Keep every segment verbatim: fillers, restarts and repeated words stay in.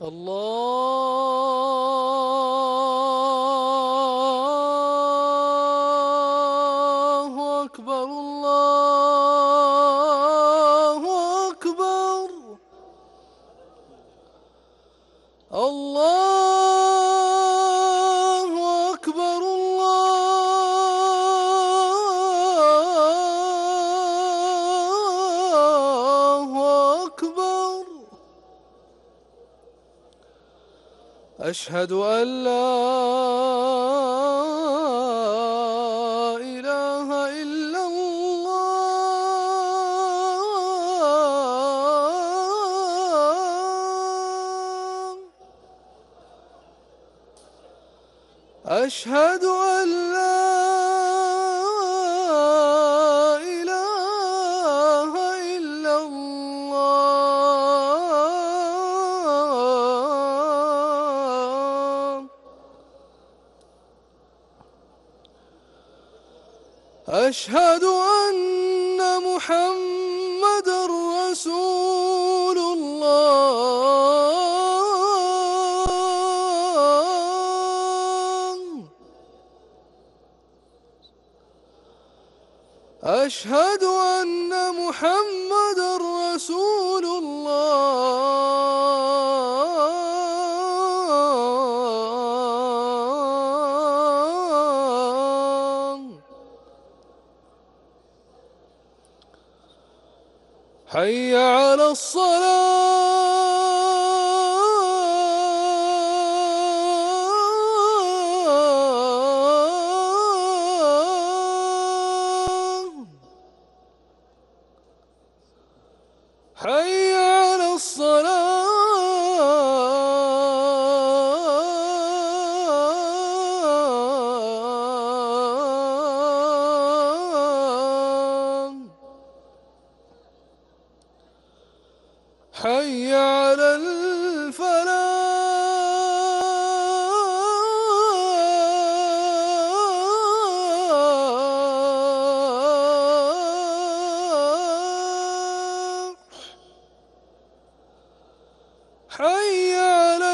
الله أكبر الله أكبر الله أكبر الله أكبر. أشهد أن لا إله إلا الله. أشهد أن لا إله إلا الله. أشهد أن محمدًا رسول الله. أشهد أن محمدًا رسول الله. حي على الصلاة. حي على الصلاة. حي على الفلاح. حي على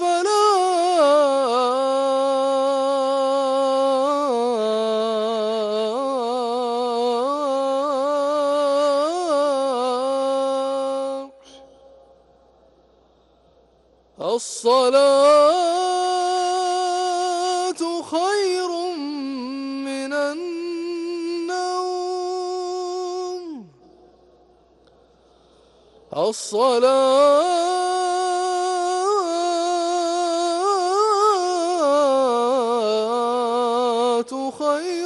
الفلاح. الصلاة خير من النوم. الصلاة خير